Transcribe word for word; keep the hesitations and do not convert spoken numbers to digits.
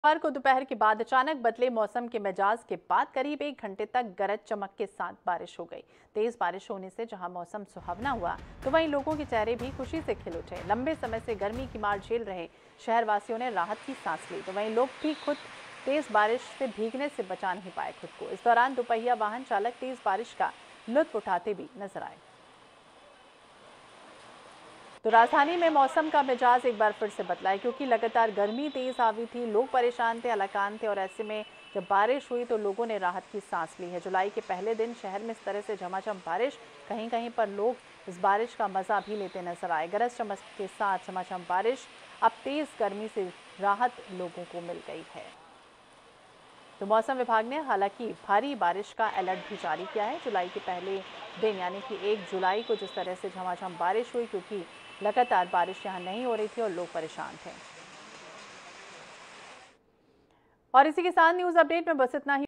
बुधवार को दोपहर के बाद अचानक बदले मौसम के मिजाज के बाद करीब एक घंटे तक गरज चमक के साथ बारिश हो गई। तेज बारिश होने से जहां मौसम सुहावना हुआ तो वहीं लोगों के चेहरे भी खुशी से खिल उठे। लंबे समय से गर्मी की मार झेल रहे शहरवासियों ने राहत की सांस ली तो वहीं लोग भी खुद तेज बारिश से भीगने से बचा नहीं पाए खुद को। इस दौरान दोपहिया वाहन चालक तेज बारिश का लुत्फ उठाते भी नजर आए। तो राजधानी में मौसम का मिजाज एक बार फिर से बदला है क्योंकि लगातार गर्मी तेज आवी थी, लोग परेशान थे, हलाकान थे और ऐसे में जब बारिश हुई तो लोगों ने राहत की सांस ली है। जुलाई के पहले दिन शहर में इस तरह से झमाझम बारिश, कहीं कहीं पर लोग इस बारिश का मजा भी लेते नजर आए। गरज चमक के साथ झमाझम बारिश, अब तेज गर्मी से राहत लोगों को मिल गई है। तो मौसम विभाग ने हालांकि भारी बारिश का अलर्ट भी जारी किया है। जुलाई के पहले दिन यानी कि एक जुलाई को जिस तरह से झमाझम बारिश हुई, क्योंकि लगातार बारिश यहां नहीं हो रही थी और लोग परेशान थे। और इसी के साथ न्यूज अपडेट में बस इतना ही।